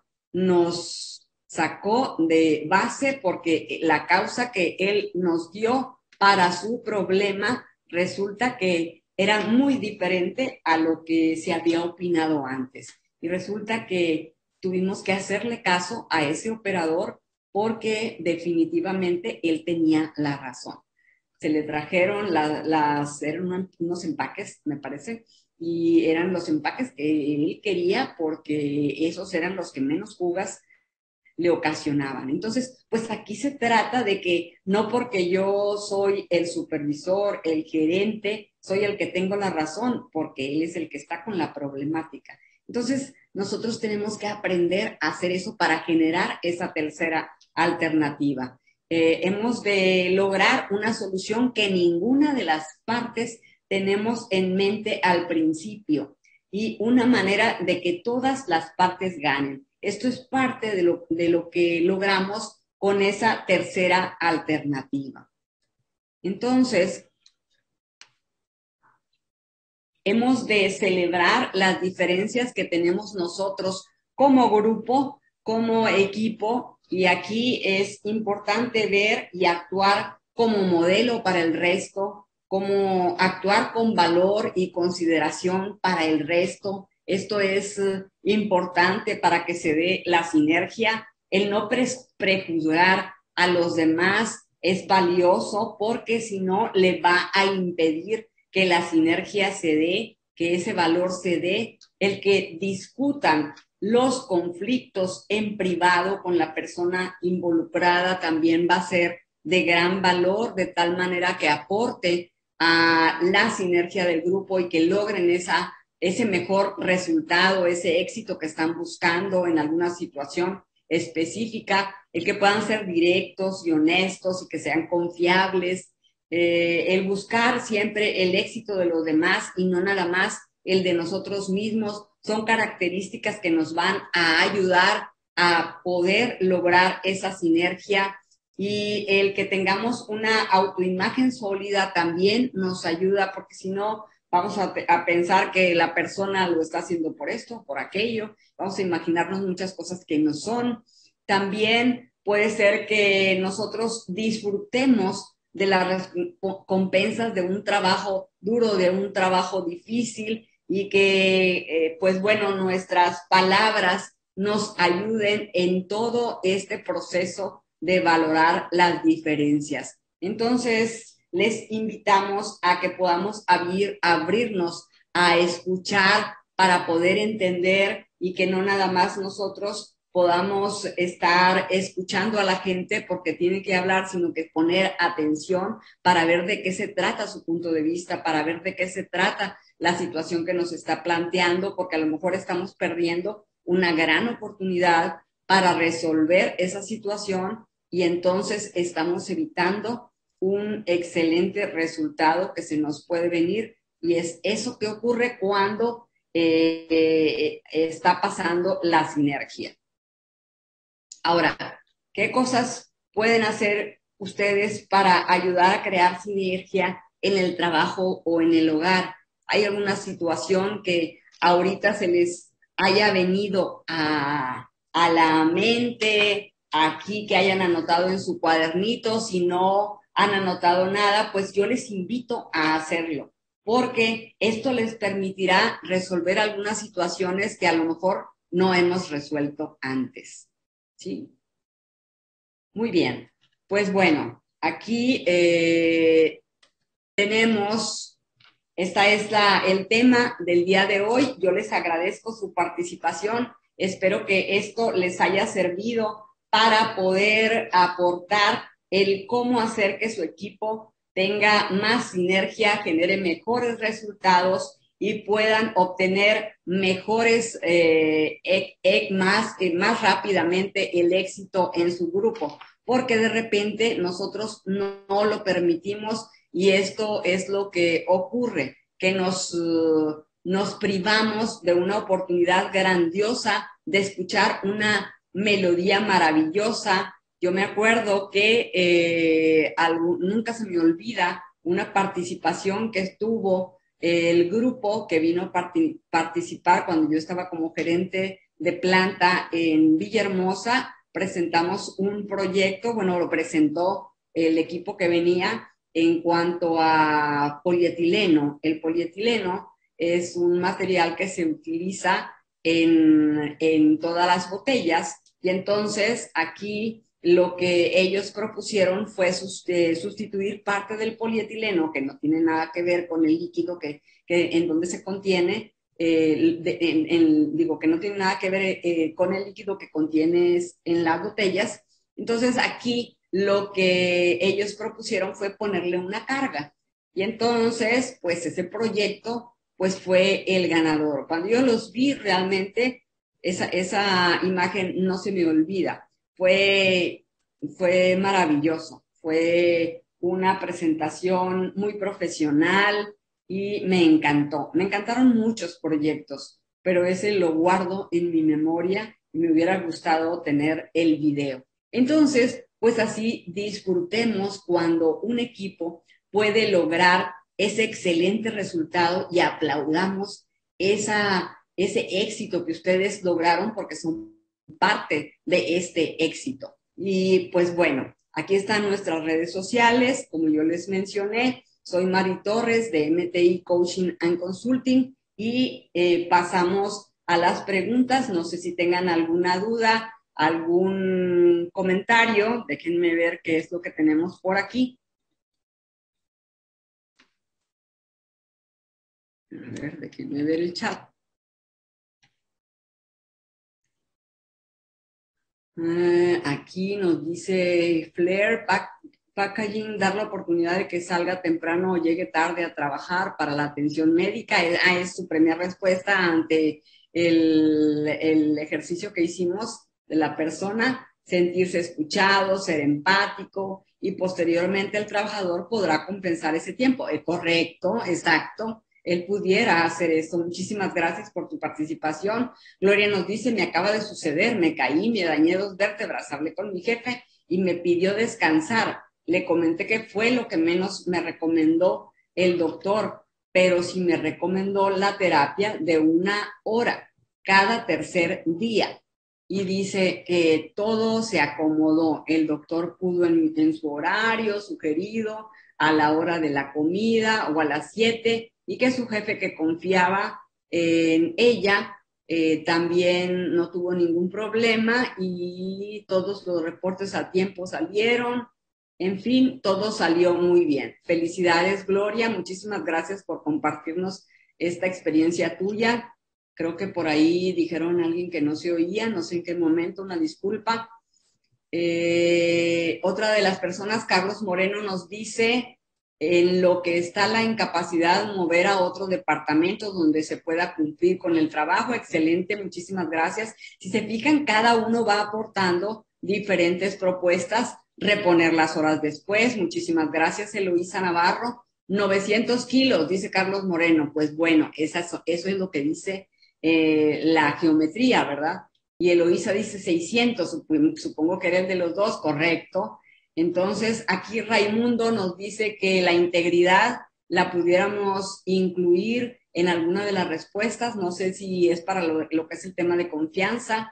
nos sacó de base porque la causa que él nos dio para su problema resulta que era muy diferente a lo que se había opinado antes. Y resulta que tuvimos que hacerle caso a ese operador porque definitivamente él tenía la razón. Se le trajeron la, las, eran unos empaques, me parece, y eran los empaques que él quería porque esos eran los que menos fugas le ocasionaban. Entonces, pues aquí se trata de que no porque yo soy el supervisor, el gerente, soy el que tengo la razón, porque él es el que está con la problemática. Entonces, nosotros tenemos que aprender a hacer eso para generar esa tercera alternativa. Eh, hemos de lograr una solución que ninguna de las partes tenemos en mente al principio y una manera de que todas las partes ganen. Esto es parte de lo, de lo que logramos con esa tercera alternativa. Entonces, hemos de celebrar las diferencias que tenemos nosotros como grupo, como equipo, y aquí es importante ver y actuar como modelo para el resto, como actuar con valor y consideración para el resto. Esto es uh, importante para que se dé la sinergia. El no pre prejuzgar a los demás es valioso porque si no le va a impedir que la sinergia se dé, que ese valor se dé, el que discutan los conflictos en privado con la persona involucrada también va a ser de gran valor, de tal manera que aporte a la sinergia del grupo y que logren esa, ese mejor resultado, ese éxito que están buscando en alguna situación específica, el que puedan ser directos y honestos y que sean confiables, eh, el buscar siempre el éxito de los demás y no nada más el de nosotros mismos, son características que nos van a ayudar a poder lograr esa sinergia, y el que tengamos una autoimagen sólida también nos ayuda, porque si no vamos a, a pensar que la persona lo está haciendo por esto, por aquello, vamos a imaginarnos muchas cosas que no son. También puede ser que nosotros disfrutemos de las recompensas de un trabajo duro, de un trabajo difícil, y que, eh, pues bueno, nuestras palabras nos ayuden en todo este proceso de valorar las diferencias. Entonces, les invitamos a que podamos abrir, abrirnos a escuchar para poder entender, y que no nada más nosotros podamos estar escuchando a la gente porque tiene que hablar, sino que poner atención para ver de qué se trata su punto de vista, para ver de qué se trata la situación que nos está planteando, porque a lo mejor estamos perdiendo una gran oportunidad para resolver esa situación, y entonces estamos evitando un excelente resultado que se nos puede venir, y es eso que ocurre cuando eh, eh, está pasando la sinergia. Ahora, ¿qué cosas pueden hacer ustedes para ayudar a crear sinergia en el trabajo o en el hogar? ¿Hay alguna situación que ahorita se les haya venido a, a la mente, aquí, que hayan anotado en su cuadernito? Si no han anotado nada, pues yo les invito a hacerlo, porque esto les permitirá resolver algunas situaciones que a lo mejor no hemos resuelto antes. ¿Sí? Muy bien. Pues bueno, aquí eh, tenemos, esta es la, el tema del día de hoy. Yo les agradezco su participación. Espero que esto les haya servido para poder aportar el cómo hacer que su equipo tenga más sinergia, genere mejores resultados y puedan obtener mejores, eh, e, e, más, eh, más rápidamente el éxito en su grupo, porque de repente nosotros no, no lo permitimos, y esto es lo que ocurre, que nos, uh, nos privamos de una oportunidad grandiosa de escuchar una melodía maravillosa. Yo me acuerdo que eh, algo, nunca se me olvida una participación que estuvo el grupo que vino a part- participar cuando yo estaba como gerente de planta en Villahermosa. Presentamos un proyecto, bueno, lo presentó el equipo que venía en cuanto a polietileno. El polietileno es un material que se utiliza en, en todas las botellas, y entonces aquí lo que ellos propusieron fue sustituir parte del polietileno, que no tiene nada que ver con el líquido que, que en donde se contiene, eh, de, en, en, digo que no tiene nada que ver eh, con el líquido que contienes en las botellas. Entonces aquí lo que ellos propusieron fue ponerle una carga, y entonces pues ese proyecto pues fue el ganador. Cuando yo los vi, realmente esa, esa imagen no se me olvida. Fue, fue maravilloso, fue una presentación muy profesional y me encantó. Me encantaron muchos proyectos, pero ese lo guardo en mi memoria y me hubiera gustado tener el video. Entonces, pues así disfrutemos cuando un equipo puede lograr ese excelente resultado y aplaudamos esa, ese éxito que ustedes lograron, porque son parte de este éxito. Y pues bueno, aquí están nuestras redes sociales, como yo les mencioné. Soy Mari Torres de M T I Coaching and Consulting, y eh, pasamos a las preguntas. No sé si tengan alguna duda, algún comentario. Déjenme ver qué es lo que tenemos por aquí. A ver, déjenme ver el chat. Uh, aquí nos dice Flair, pack, packaging, dar la oportunidad de que salga temprano o llegue tarde a trabajar para la atención médica. Ah, es su primera respuesta ante el, el ejercicio que hicimos de la persona, sentirse escuchado, ser empático, y posteriormente el trabajador podrá compensar ese tiempo. Es correcto, exacto. él pudiera hacer esto. Muchísimas gracias por tu participación. Gloria nos dice, me acaba de suceder, me caí, me dañé dos vértebras, hablé con mi jefe y me pidió descansar. Le comenté que fue lo que menos me recomendó el doctor, pero sí me recomendó la terapia de una hora cada tercer día. Y dice que todo se acomodó. El doctor pudo en, en su horario sugerido, a la hora de la comida o a las siete, y que su jefe, que confiaba en ella, eh, también no tuvo ningún problema y todos los reportes a tiempo salieron. En fin, todo salió muy bien. Felicidades, Gloria. Muchísimas gracias por compartirnos esta experiencia tuya. Creo que por ahí dijeron a alguien que no se oía, no sé en qué momento, una disculpa. Eh, otra de las personas, Carlos Moreno, nos dice en lo que está la incapacidad de mover a otro departamento donde se pueda cumplir con el trabajo. Excelente, muchísimas gracias. Si se fijan, cada uno va aportando diferentes propuestas. Reponer las horas después. Muchísimas gracias, Eloísa Navarro. novecientos kilos, dice Carlos Moreno. Pues bueno, esa, eso es lo que dice eh, la geometría, ¿verdad? Y Eloísa dice seiscientos, supongo que era el de los dos, correcto. Entonces, aquí Raimundo nos dice que la integridad la pudiéramos incluir en alguna de las respuestas. No sé si es para lo, lo que es el tema de confianza.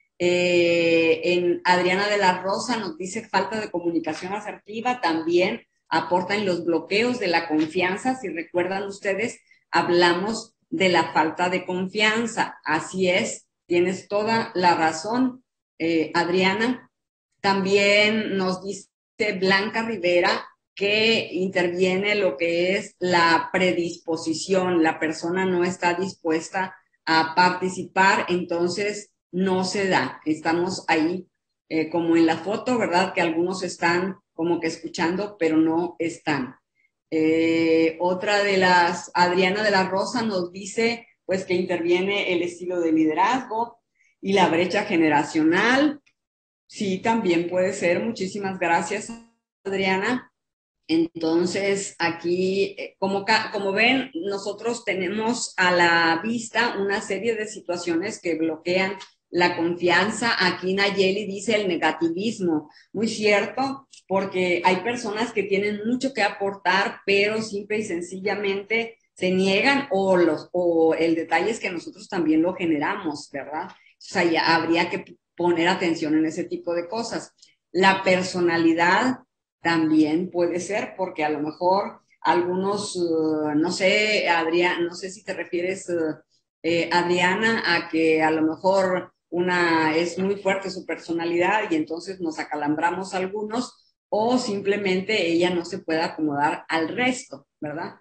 Eh, en Adriana de la Rosa nos dice falta de comunicación asertiva, también aporta en los bloqueos de la confianza. Si recuerdan ustedes, hablamos de la falta de confianza. Así es, tienes toda la razón, eh, Adriana. También nos dice Blanca Rivera que interviene lo que es la predisposición. La persona no está dispuesta a participar, entonces no se da. Estamos ahí eh, como en la foto, ¿verdad? Que algunos están como que escuchando, pero no están. Eh, otra de las, Adriana de la Rosa nos dice pues que interviene el estilo de liderazgo y la brecha generacional. Sí, también puede ser. Muchísimas gracias, Adriana. Entonces, aquí, como, como ven, nosotros tenemos a la vista una serie de situaciones que bloquean la confianza. Aquí Nayeli dice el negativismo. Muy cierto, porque hay personas que tienen mucho que aportar, pero simple y sencillamente se niegan, o, los, o el detalle es que nosotros también lo generamos, ¿verdad? O sea, ya habría que poner atención en ese tipo de cosas. La personalidad también puede ser, porque a lo mejor algunos, uh, no sé, Adrián, no sé si te refieres, uh, eh, Adriana, a que a lo mejor una es muy fuerte su personalidad y entonces nos acalambramos algunos, o simplemente ella no se puede acomodar al resto, ¿verdad?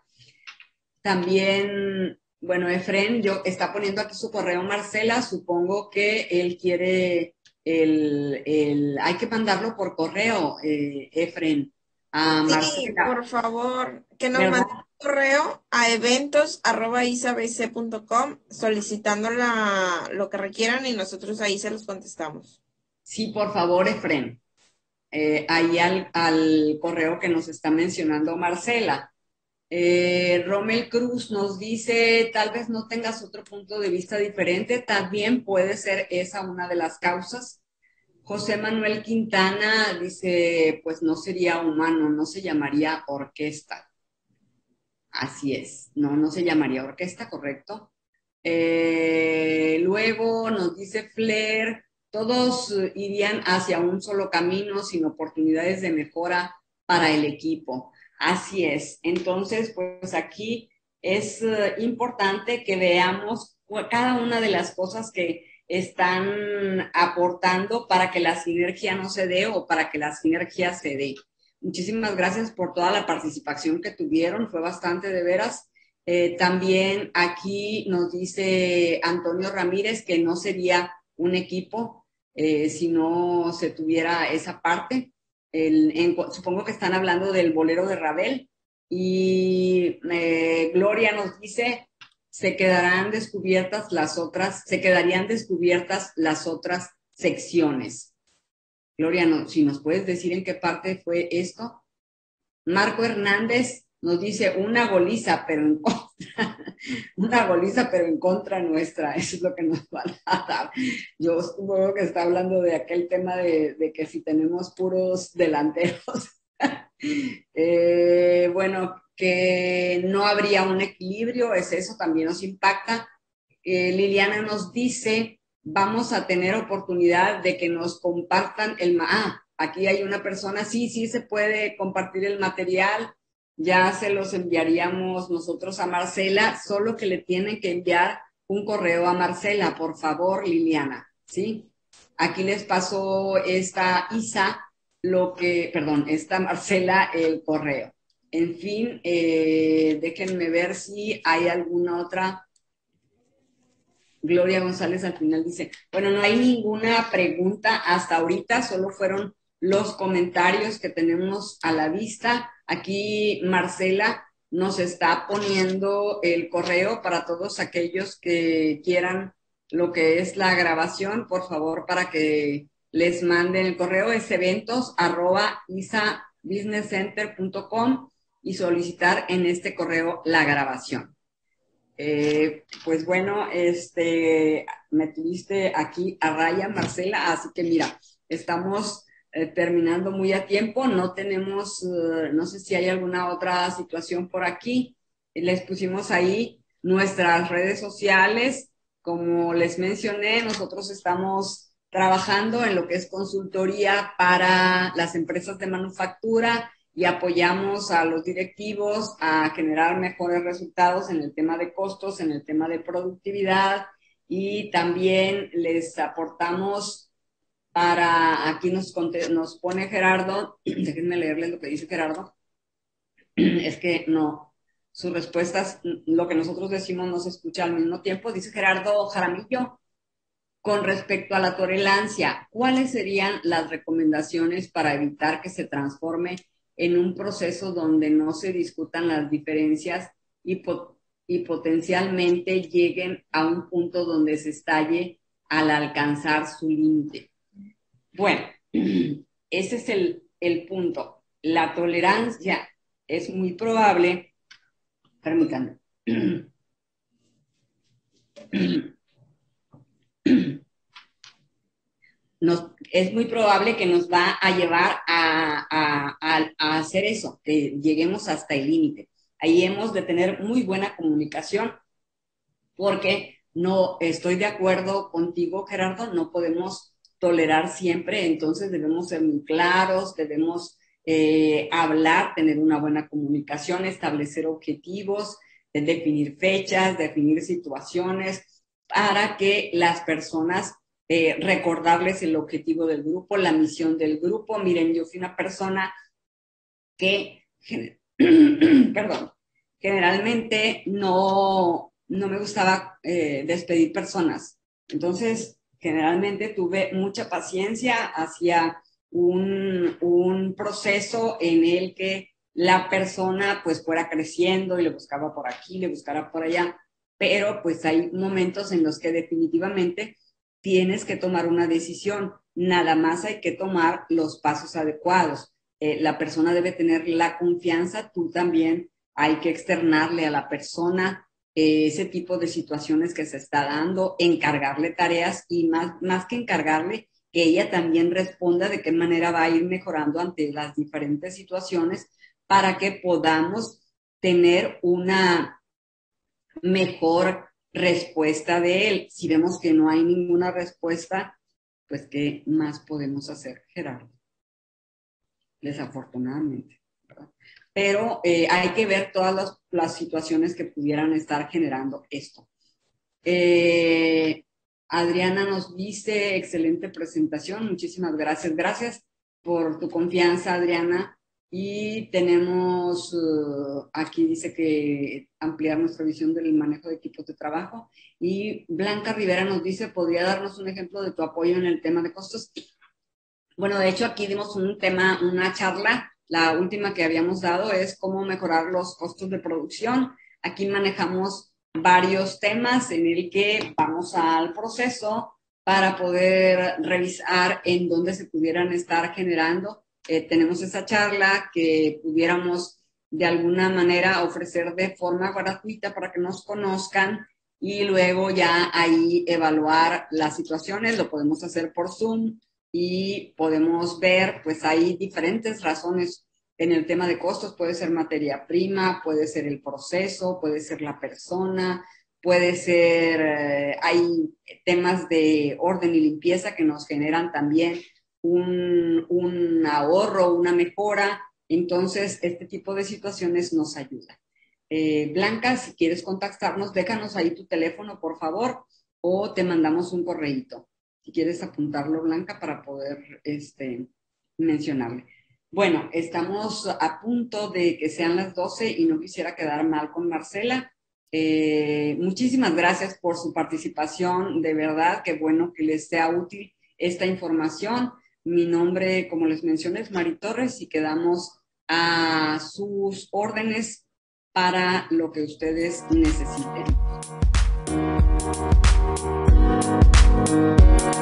También, bueno, Efren, yo está poniendo aquí su correo, Marcela, supongo que él quiere el, el hay que mandarlo por correo, eh, Efren, a Sí, Marcela, por favor, que nos ¿verdad? mande un correo a eventos arroba isabc punto com solicitando la, lo que requieran y nosotros ahí se los contestamos. Sí, por favor, Efren, eh, ahí al, al correo que nos está mencionando Marcela. Eh, Rommel Cruz nos dice, tal vez no tengas otro punto de vista diferente, también puede ser esa una de las causas. José Manuel Quintana dice, pues no sería humano, no se llamaría orquesta. Así es, no, no se llamaría orquesta, correcto. Eh, luego nos dice Flair, todos eh, irían hacia un solo camino sin oportunidades de mejora para el equipo. Así es. Entonces, pues aquí es eh, importante que veamos cada una de las cosas que están aportando para que la sinergia no se dé o para que la sinergia se dé. Muchísimas gracias por toda la participación que tuvieron, fue bastante de veras. Eh, también aquí nos dice Antonio Ramírez que no sería un equipo eh, si no se tuviera esa parte. El, en, supongo que están hablando del bolero de Ravel. Y eh, Gloria nos dice, se quedarán descubiertas las otras, se quedarían descubiertas las otras secciones. Gloria, no, si nos puedes decir en qué parte fue esto. Marco Hernández nos dice una goliza, pero en contra, una goliza, pero en contra nuestra, eso es lo que nos van a dar. Yo supongo que está hablando de aquel tema de, de que si tenemos puros delanteros, eh, bueno, que no habría un equilibrio, es eso, también nos impacta. Eh, Liliana nos dice, vamos a tener oportunidad de que nos compartan el... Ah, aquí hay una persona, sí, sí se puede compartir el material, ya se los enviaríamos nosotros a Marcela, solo que le tienen que enviar un correo a Marcela, por favor, Liliana, ¿sí? Aquí les pasó esta Isa, lo que, perdón, esta Marcela el correo. En fin, eh, déjenme ver si hay alguna otra. Gloria González al final dice, bueno, no hay ninguna pregunta hasta ahorita, solo fueron los comentarios que tenemos a la vista. Aquí Marcela nos está poniendo el correo para todos aquellos que quieran lo que es la grabación, por favor, para que les manden el correo, es eventos arroba isa business center punto com y solicitar en este correo la grabación. Eh, pues bueno, este, me tuviste aquí a raya, Marcela, así que mira, estamos eh, terminando muy a tiempo, no tenemos, uh, no sé si hay alguna otra situación por aquí, les pusimos ahí nuestras redes sociales, como les mencioné, nosotros estamos trabajando en lo que es consultoría para las empresas de manufactura, y apoyamos a los directivos a generar mejores resultados en el tema de costos, en el tema de productividad y también les aportamos para, aquí nos, nos pone Gerardo, déjenme leerles lo que dice Gerardo, es que no, sus respuestas, lo que nosotros decimos no se escucha al mismo tiempo, dice Gerardo Jaramillo. Con respecto a la tolerancia, ¿cuáles serían las recomendaciones para evitar que se transforme en un proceso donde no se discutan las diferencias y, po y potencialmente lleguen a un punto donde se estalle al alcanzar su límite? Bueno, ese es el, el punto. La tolerancia es muy probable, permítanme, Nos, es muy probable que nos va a llevar a, a, a, a hacer eso, que lleguemos hasta el límite. Ahí hemos de tener muy buena comunicación porque no estoy de acuerdo contigo, Gerardo, no podemos tolerar siempre, entonces debemos ser muy claros, debemos eh, hablar, tener una buena comunicación, establecer objetivos, definir fechas, definir situaciones para que las personas Eh, recordarles el objetivo del grupo, la misión del grupo. Miren, yo fui una persona que, perdón, generalmente no, no me gustaba eh, despedir personas. Entonces, generalmente tuve mucha paciencia hacia un, un proceso en el que la persona pues fuera creciendo y le buscaba por aquí, le buscara por allá, pero pues hay momentos en los que definitivamente tienes que tomar una decisión, nada más hay que tomar los pasos adecuados. Eh, la persona debe tener la confianza, tú también hay que externarle a la persona eh, ese tipo de situaciones que se está dando, encargarle tareas y más, más que encargarle, que ella también responda de qué manera va a ir mejorando ante las diferentes situaciones para que podamos tener una mejor respuesta de él. Si vemos que no hay ninguna respuesta, pues ¿qué más podemos hacer, Gerardo? Desafortunadamente, ¿verdad? Pero eh, hay que ver todas las, las situaciones que pudieran estar generando esto. Eh, Adriana nos dice, excelente presentación, muchísimas gracias. Gracias por tu confianza, Adriana. Y tenemos, uh, aquí dice que ampliar nuestra visión del manejo de equipos de trabajo. Y Blanca Rivera nos dice, ¿podría darnos un ejemplo de tu apoyo en el tema de costos? Bueno, de hecho aquí dimos un tema, una charla, la última que habíamos dado es cómo mejorar los costos de producción. Aquí manejamos varios temas en el que vamos al proceso para poder revisar en dónde se pudieran estar generando. Eh, tenemos esa charla que pudiéramos de alguna manera ofrecer de forma gratuita para que nos conozcan y luego ya ahí evaluar las situaciones. Lo podemos hacer por Zoom y podemos ver, pues hay diferentes razones en el tema de costos. Puede ser materia prima, puede ser el proceso, puede ser la persona, puede ser, eh, hay temas de orden y limpieza que nos generan también un, un ahorro, una mejora. Entonces, este tipo de situaciones nos ayudan. Eh, Blanca, si quieres contactarnos, déjanos ahí tu teléfono, por favor, o te mandamos un correíto. Si quieres apuntarlo, Blanca, para poder este, mencionarle. Bueno, estamos a punto de que sean las doce y no quisiera quedar mal con Marcela. Eh, muchísimas gracias por su participación. De verdad, qué bueno que les sea útil esta información. Mi nombre, como les mencioné, es Mari Torres y quedamos a sus órdenes para lo que ustedes necesiten.